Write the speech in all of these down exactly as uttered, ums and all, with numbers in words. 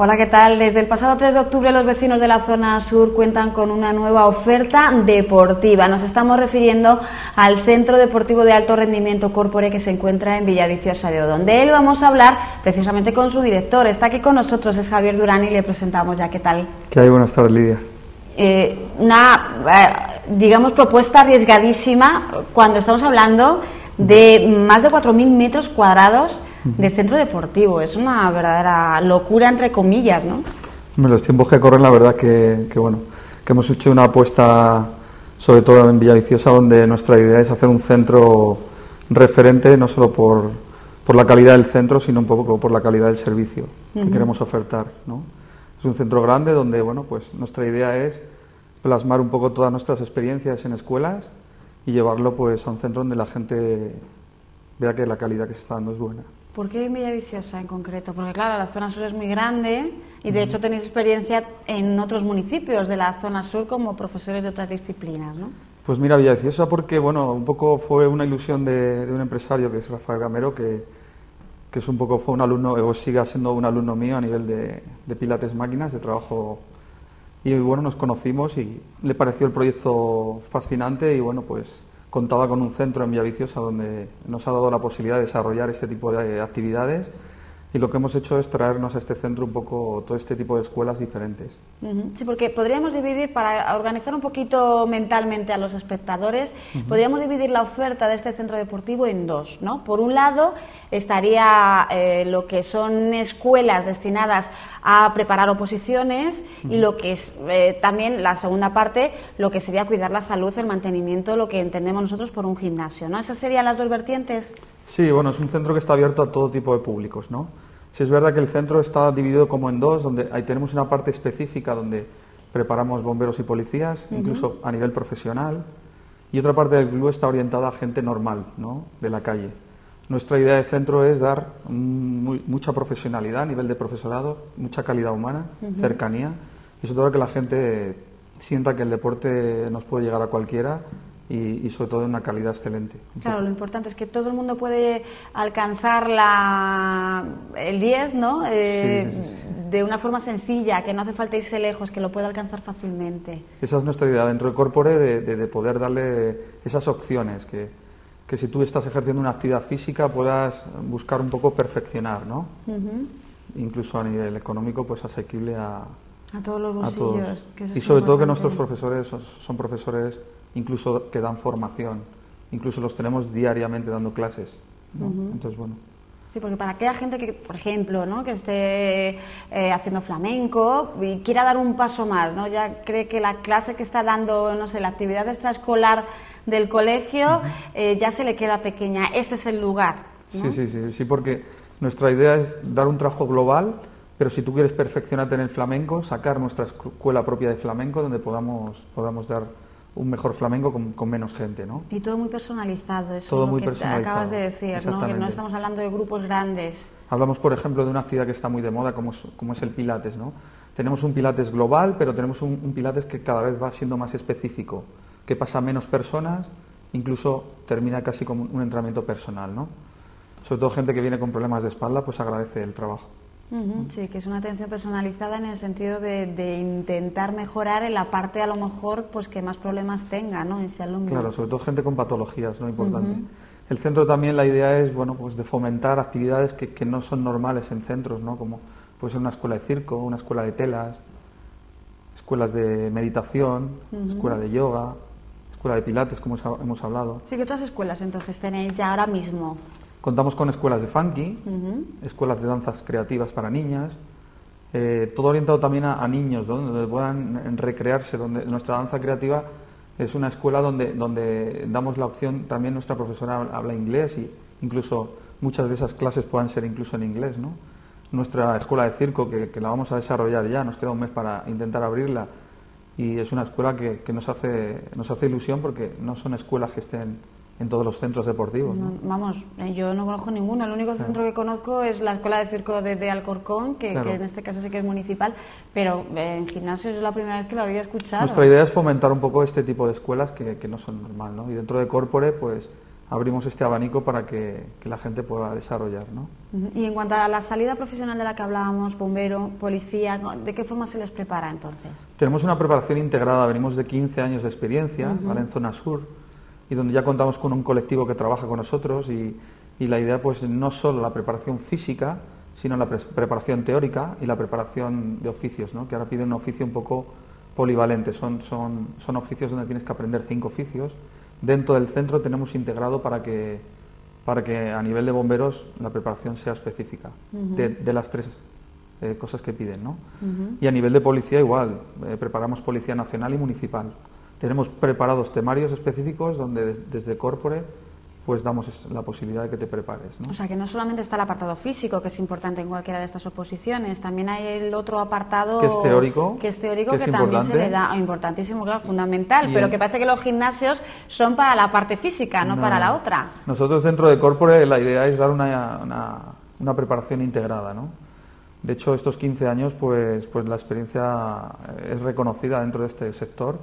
Hola, ¿qué tal? Desde el pasado tres de octubre los vecinos de la zona sur cuentan con una nueva oferta deportiva. Nos estamos refiriendo al Centro Deportivo de Alto Rendimiento Corpore que se encuentra en Villaviciosa de Odón. De él vamos a hablar precisamente con su director. Está aquí con nosotros, es Javier Durán, y le presentamos ya. ¿Qué tal? ¿Qué hay? Buenas tardes, Lidia. Eh, una, eh, digamos, propuesta arriesgadísima cuando estamos hablando de más de cuatro mil metros cuadrados de centro deportivo. Es una verdadera locura, entre comillas, ¿no? En los tiempos que corren, la verdad que, que bueno, que hemos hecho una apuesta, sobre todo en Villaviciosa, donde nuestra idea es hacer un centro referente, no solo por, por la calidad del centro, sino un poco por la calidad del servicio que uh-huh. queremos ofertar, ¿no? Es un centro grande donde, bueno, pues nuestra idea es plasmar un poco todas nuestras experiencias en escuelas y llevarlo pues a un centro donde la gente vea que la calidad que se está dando es buena. ¿Por qué en Villaviciosa en concreto? Porque claro, la zona sur es muy grande y de uh-huh. hecho tenéis experiencia en otros municipios de la zona sur como profesores de otras disciplinas, ¿no? Pues mira, Villaviciosa porque, bueno, un poco fue una ilusión de, de un empresario que es Rafael Gamero, que, que es un poco, fue un alumno, o sigue siendo un alumno mío a nivel de, de pilates máquinas, de trabajo. Y bueno, nos conocimos y le pareció el proyecto fascinante y bueno, pues contaba con un centro en Villaviciosa donde nos ha dado la posibilidad de desarrollar este tipo de actividades y lo que hemos hecho es traernos a este centro un poco todo este tipo de escuelas diferentes. Uh-huh. Sí, porque podríamos dividir, para organizar un poquito mentalmente a los espectadores, uh-huh. podríamos dividir la oferta de este centro deportivo en dos, ¿no? Por un lado estaría eh, lo que son escuelas destinadas a preparar oposiciones uh-huh. y lo que es eh, también la segunda parte, lo que sería cuidar la salud, el mantenimiento, lo que entendemos nosotros por un gimnasio, ¿no? ¿Esas serían las dos vertientes? Sí, bueno, es un centro que está abierto a todo tipo de públicos, ¿no? Sí, es verdad que el centro está dividido como en dos, donde ahí tenemos una parte específica donde preparamos bomberos y policías, uh-huh. incluso a nivel profesional, y otra parte del club está orientada a gente normal, ¿no?, de la calle. Nuestra idea de centro es dar muy, mucha profesionalidad a nivel de profesorado, mucha calidad humana, uh-huh. cercanía, y sobre todo que la gente sienta que el deporte nos puede llegar a cualquiera y, y sobre todo de una calidad excelente. Claro, lo importante es que todo el mundo puede alcanzar la, el diez, ¿no? Eh, sí, sí, sí, sí. De una forma sencilla, que no hace falta irse lejos, que lo puede alcanzar fácilmente. Esa es nuestra idea dentro de Corpore, de, de, de poder darle esas opciones, que, que si tú estás ejerciendo una actividad física puedas buscar un poco perfeccionar, ¿no? Uh-huh. Incluso a nivel económico, pues asequible a, a todos los bolsillos. A todos. Que eso y es sobre importante. todo que nuestros profesores son, son profesores incluso que dan formación, incluso los tenemos diariamente dando clases, ¿no? Uh-huh. Entonces, bueno. Sí, porque para aquella gente que, por ejemplo, ¿no?, que esté eh, haciendo flamenco y quiera dar un paso más, ¿no?, ya cree que la clase que está dando, no sé, la actividad extraescolar del colegio, uh-huh. eh, ya se le queda pequeña. Este es el lugar, ¿no? Sí, sí, sí, sí, porque nuestra idea es dar un trabajo global, pero si tú quieres perfeccionarte en el flamenco, sacar nuestra escuela propia de flamenco donde podamos, podamos dar un mejor flamenco con, con menos gente, ¿no? Y todo muy personalizado, eso todo es lo muy que personalizado. Acabas de decir, ¿no? Que no estamos hablando de grupos grandes. Hablamos, por ejemplo, de una actividad que está muy de moda, como es, como es el pilates, ¿no? Tenemos un pilates global, pero tenemos un, un pilates que cada vez va siendo más específico, que pasa a menos personas, incluso termina casi como un entrenamiento personal, ¿no? Sobre todo gente que viene con problemas de espalda, pues agradece el trabajo. Uh-huh, sí, que es una atención personalizada en el sentido de, de intentar mejorar en la parte a lo mejor pues que más problemas tenga, ¿no?, ese alumno. Claro, sobre todo gente con patologías, ¿no?, importante. Uh-huh. El centro también, la idea es, bueno, pues de fomentar actividades que, que no son normales en centros, ¿no?, como puede ser una escuela de circo, una escuela de telas, escuelas de meditación, uh-huh. escuela de yoga, escuela de pilates, como hemos hablado. Sí, ¿qué otras escuelas entonces tenéis ya ahora mismo? Contamos con escuelas de funky, uh-huh. escuelas de danzas creativas para niñas, eh, todo orientado también a, a niños, ¿no?, donde puedan recrearse, donde nuestra danza creativa es una escuela donde, donde damos la opción, también nuestra profesora habla inglés y incluso muchas de esas clases puedan ser incluso en inglés, ¿no? Nuestra escuela de circo, que, que la vamos a desarrollar ya, nos queda un mes para intentar abrirla y es una escuela que, que nos hace, nos hace ilusión porque no son escuelas que estén en todos los centros deportivos, ¿no? No, vamos, yo no conozco ninguno. El único centro claro. que conozco es la Escuela de Circo de, de Alcorcón, que, claro. que en este caso sí que es municipal, pero en gimnasios es la primera vez que lo había escuchado. Nuestra idea es fomentar un poco este tipo de escuelas que, que no son normal, ¿no? Y dentro de Corpore, pues abrimos este abanico para que, que la gente pueda desarrollar, ¿no? Y en cuanto a la salida profesional de la que hablábamos, bombero, policía, ¿de qué forma se les prepara entonces? Tenemos una preparación integrada, venimos de quince años de experiencia, uh-huh. ¿vale? En zona sur, y donde ya contamos con un colectivo que trabaja con nosotros y, y la idea pues no solo la preparación física, sino la pre preparación teórica y la preparación de oficios, ¿no? Que ahora piden un oficio un poco polivalente, son, son, son oficios donde tienes que aprender cinco oficios. Dentro del centro tenemos integrado para que, para que a nivel de bomberos la preparación sea específica, uh-huh. de, de las tres eh, cosas que piden, ¿no? Uh-huh. Y a nivel de policía igual, eh, preparamos policía nacional y municipal. Tenemos preparados temarios específicos donde des, desde Corpore pues damos la posibilidad de que te prepares, ¿no? O sea, que no solamente está el apartado físico, que es importante en cualquiera de estas oposiciones, también hay el otro apartado... Que es teórico. Que es teórico, que, que es también importante. se le da... Importantísimo, claro, fundamental, y pero en... que parece que los gimnasios son para la parte física, no, no para la otra. Nosotros dentro de Corpore la idea es dar una, una, una preparación integrada, ¿no? De hecho, estos quince años, pues, pues la experiencia es reconocida dentro de este sector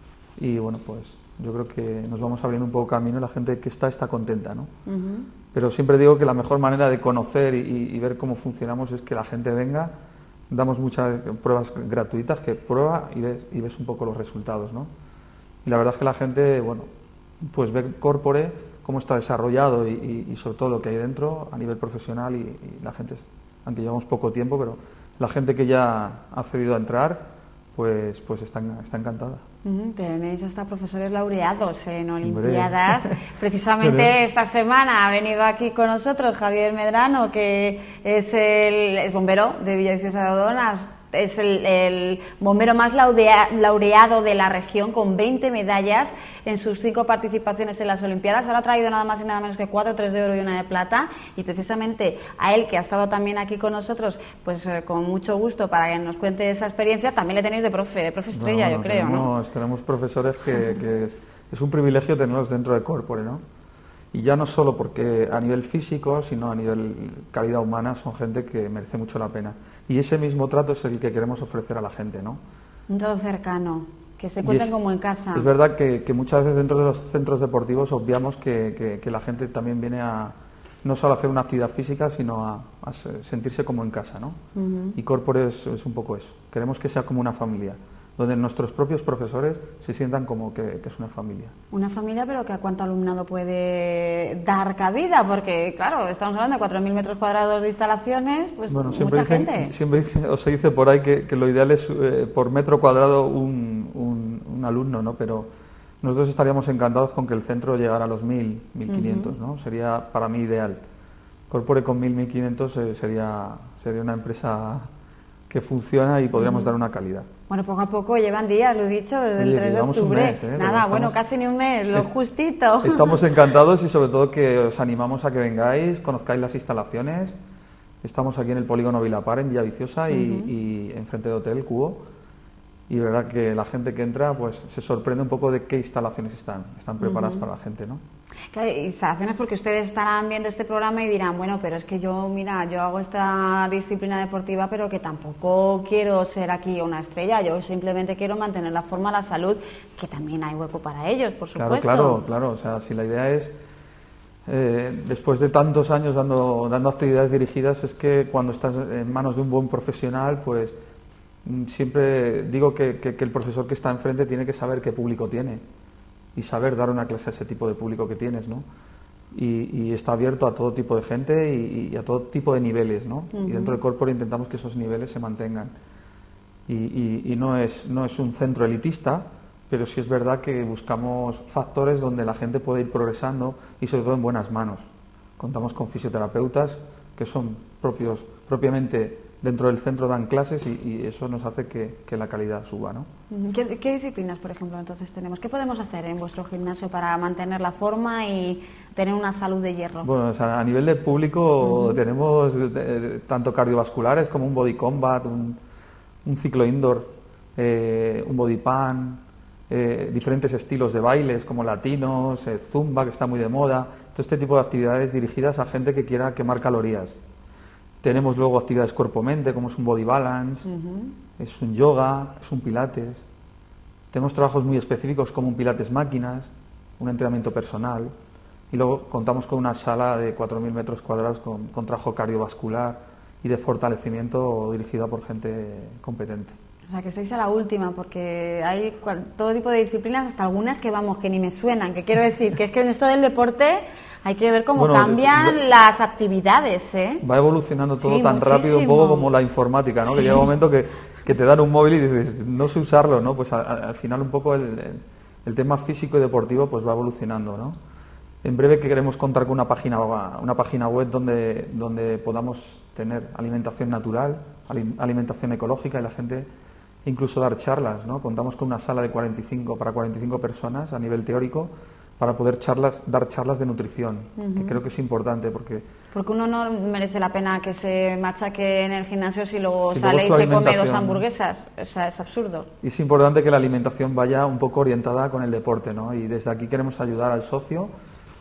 y, bueno, pues... yo creo que nos vamos abriendo un poco camino y la gente que está está contenta, ¿no? Uh-huh. Pero siempre digo que la mejor manera de conocer y, y ver cómo funcionamos es que la gente venga, damos muchas pruebas gratuitas, que prueba y ves, y ves un poco los resultados, ¿no? Y la verdad es que la gente, bueno, pues ve Corpore, cómo está desarrollado y, y, y sobre todo lo que hay dentro a nivel profesional y, y la gente, aunque llevamos poco tiempo, pero la gente que ya ha accedido a entrar, pues, pues está, está encantada. Uh-huh. Tenéis hasta profesores laureados en Olimpiadas. Precisamente esta semana ha venido aquí con nosotros Javier Medrano, que es el es bombero de Villaviciosa de Odonas. Es el, el bombero más laudea, laureado de la región, con veinte medallas en sus cinco participaciones en las Olimpiadas. Ahora ha traído nada más y nada menos que cuatro, tres de oro y una de plata. Y precisamente a él, que ha estado también aquí con nosotros, pues eh, con mucho gusto para que nos cuente esa experiencia, también le tenéis de profe, de profe estrella, no, no, yo creo, tenemos, ¿no? Tenemos profesores que, que es, es un privilegio tenerlos dentro de Corpore, ¿no? Y ya no solo porque a nivel físico, sino a nivel calidad humana, son gente que merece mucho la pena. Y ese mismo trato es el que queremos ofrecer a la gente, ¿no? Un trato cercano, que se encuentren como en casa. Es verdad que, que muchas veces dentro de los centros deportivos obviamos que, que, que la gente también viene a no solo a hacer una actividad física, sino a, a sentirse como en casa, ¿no? Uh-huh. Y Corpore es, es un poco eso. Queremos que sea como una familia, donde nuestros propios profesores se sientan como que, que es una familia. Una familia, pero que a cuánto alumnado puede dar cabida, porque claro, estamos hablando de cuatro mil metros cuadrados de instalaciones, pues bueno, siempre mucha dicen, gente. Siempre dice, o se dice por ahí que, que lo ideal es eh, por metro cuadrado un, un, un alumno, ¿no? Pero nosotros estaríamos encantados con que el centro llegara a los mil, mil quinientos, uh-huh. ¿no? Sería para mí ideal. Corpore con mil, mil quinientos eh, sería, sería una empresa que funciona y podríamos uh-huh. dar una calidad. Bueno, poco a poco llevan días, lo he dicho, desde Oye, el tres de octubre. Un mes, ¿eh? Nada, estamos, bueno, casi ni un mes, lo justito. Estamos encantados y sobre todo que os animamos a que vengáis, conozcáis las instalaciones. Estamos aquí en el polígono Vilapar, en Villaviciosa, y, uh-huh. y enfrente de Hotel Cubo. Y de verdad que la gente que entra pues se sorprende un poco de qué instalaciones están, están preparadas uh-huh. para la gente, ¿no? Claro, instalaciones porque ustedes estarán viendo este programa y dirán, bueno, pero es que yo, mira, yo hago esta disciplina deportiva, pero que tampoco quiero ser aquí una estrella, yo simplemente quiero mantener la forma, la salud, que también hay hueco para ellos, por supuesto. Claro, claro, claro, o sea, si la idea es, eh, después de tantos años dando, dando actividades dirigidas, es que cuando estás en manos de un buen profesional, pues siempre digo que, que, que el profesor que está enfrente tiene que saber qué público tiene y saber dar una clase a ese tipo de público que tienes, ¿no? Y, y está abierto a todo tipo de gente y, y a todo tipo de niveles, ¿no? Uh-huh. Y dentro de Corpore intentamos que esos niveles se mantengan. Y, y, y no es no es un centro elitista, pero sí es verdad que buscamos factores donde la gente puede ir progresando y sobre todo en buenas manos. Contamos con fisioterapeutas que son propios propiamente dentro del centro dan clases y, y eso nos hace que, que la calidad suba, ¿no? ¿Qué, ¿Qué disciplinas, por ejemplo, entonces tenemos? ¿Qué podemos hacer en vuestro gimnasio para mantener la forma y tener una salud de hierro? Bueno, o sea, a nivel de público uh-huh. tenemos eh, tanto cardiovasculares como un body combat, un, un ciclo indoor, eh, un body pan, eh, diferentes estilos de bailes como latinos, eh, zumba, que está muy de moda, todo este tipo de actividades dirigidas a gente que quiera quemar calorías. Tenemos luego actividades cuerpo-mente, como es un body balance, uh-huh. es un yoga, es un pilates. Tenemos trabajos muy específicos como un pilates máquinas, un entrenamiento personal. Y luego contamos con una sala de cuatro mil metros cuadrados con, con trabajo cardiovascular y de fortalecimiento dirigida por gente competente. O sea, que estáis a la última, porque hay cual, todo tipo de disciplinas, hasta algunas que vamos, que ni me suenan, que quiero decir, que es que en esto del deporte hay que ver cómo bueno, cambian va, las actividades, ¿eh? Va evolucionando todo sí, tan muchísimo. rápido, un poco como la informática, ¿no? Sí. Que llega un momento que, que te dan un móvil y dices, no sé usarlo, ¿no? Pues a, a, al final un poco el, el, el tema físico y deportivo pues va evolucionando, ¿no? En breve que queremos contar con una página, una página web donde, donde podamos tener alimentación natural, alimentación ecológica y la gente incluso dar charlas, ¿no? Contamos con una sala de cuarenta y cinco para cuarenta y cinco personas a nivel teórico para poder charlas, dar charlas de nutrición, uh-huh. que creo que es importante porque... Porque uno no merece la pena que se machaque en el gimnasio si luego si sale luego y se come dos hamburguesas, o sea, es absurdo. Y es importante que la alimentación vaya un poco orientada con el deporte, ¿no? Y desde aquí queremos ayudar al socio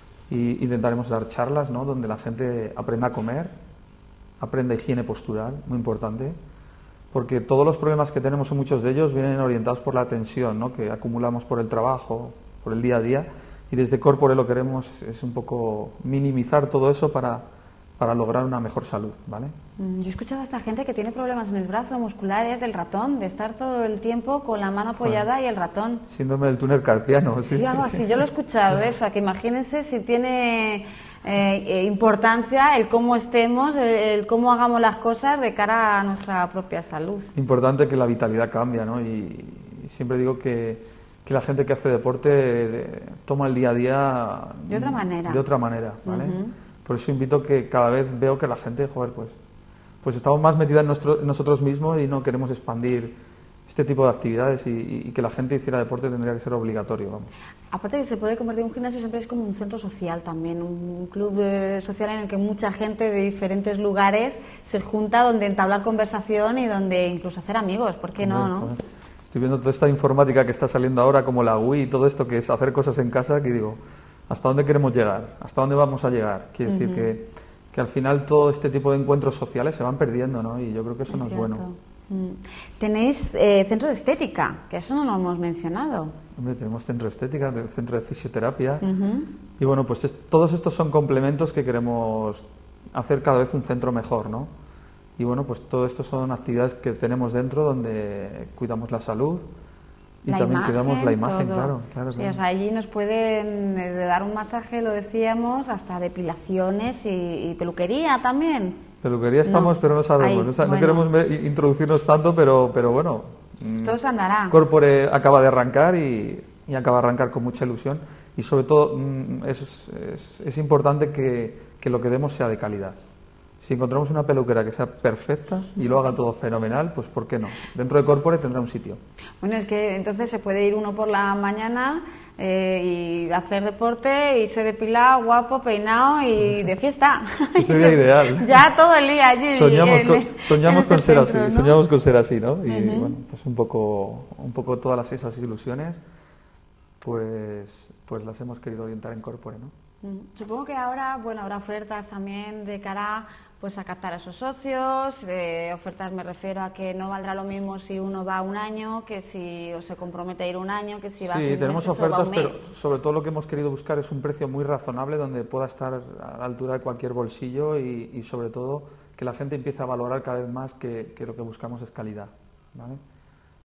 y intentaremos dar charlas, ¿no? Donde la gente aprenda a comer, aprenda higiene postural, muy importante, porque todos los problemas que tenemos, muchos de ellos, vienen orientados por la tensión, ¿no? Que acumulamos por el trabajo, por el día a día, y desde Corpore lo que queremos es un poco minimizar todo eso para, para lograr una mejor salud, ¿vale? Yo he escuchado a esta gente que tiene problemas en el brazo, musculares, del ratón, de estar todo el tiempo con la mano apoyada Joder. y el ratón. Síndrome del túnel carpiano. Sí, sí, algo sí, así, sí. Yo lo he escuchado, eso, que imagínense si tiene... Eh, importancia el cómo estemos, el, el cómo hagamos las cosas de cara a nuestra propia salud. Importante que la vitalidad cambia, ¿no? Y, y siempre digo que, que la gente que hace deporte de, toma el día a día de otra manera, de otra manera, ¿vale? Uh-huh. Por eso invito que cada vez veo que la gente, joder, pues, pues estamos más metida en, nuestro, en nosotros mismos y no queremos expandir este tipo de actividades y, y, y que la gente hiciera deporte tendría que ser obligatorio, vamos. Aparte que se puede convertir un gimnasio siempre es como un centro social también, un club de, social en el que mucha gente de diferentes lugares se junta donde entablar conversación y donde incluso hacer amigos, ¿por qué no? ¿no? Estoy viendo toda esta informática que está saliendo ahora, como la Wii y todo esto, que es hacer cosas en casa, que digo, ¿hasta dónde queremos llegar? ¿Hasta dónde vamos a llegar? Quiere decir uh-huh. que, que al final todo este tipo de encuentros sociales se van perdiendo, ¿no? Y yo creo que eso es no es cierto. bueno. Tenéis eh, centro de estética, que eso no lo hemos mencionado. Hombre, tenemos centro de estética, centro de fisioterapia. Uh-huh. Y bueno, pues es, todos estos son complementos que queremos hacer cada vez un centro mejor, ¿no? Y bueno, pues todo esto son actividades que tenemos dentro donde cuidamos la salud y la también imagen, cuidamos la imagen, todo. claro, claro, sí, claro. O sea, allí nos pueden desde dar un masaje, lo decíamos, hasta depilaciones y, y peluquería también. Peluquería estamos, no, pero no sabemos, Ahí, no, no bueno. queremos introducirnos tanto, pero, pero bueno. Todo se andará. Corpore acaba de arrancar y, y acaba de arrancar con mucha ilusión y sobre todo es, es, es importante que, que lo que demos sea de calidad. Si encontramos una peluquera que sea perfecta y lo haga todo fenomenal, pues ¿por qué no? Dentro de Corpore tendrá un sitio. Bueno, es que entonces se puede ir uno por la mañana eh, y hacer deporte, irse depilado, guapo, peinado y de fiesta. Sería ideal. Ya todo el día allí. Soñamos en, con, soñamos en con este ser centro, así, ¿no? soñamos con ser así, ¿no? Y uh-huh. bueno, pues un poco, un poco todas las, esas ilusiones, pues, pues las hemos querido orientar en Corpore, ¿no? Supongo que ahora, bueno, habrá ofertas también de cara pues a captar a esos socios, eh, ofertas me refiero a que no valdrá lo mismo si uno va un año que si o se compromete a ir un año que si va sí, seis tenemos meses ofertas, o va un mes. Pero sobre todo lo que hemos querido buscar es un precio muy razonable donde pueda estar a la altura de cualquier bolsillo y, y sobre todo que la gente empiece a valorar cada vez más que, que lo que buscamos es calidad, ¿vale?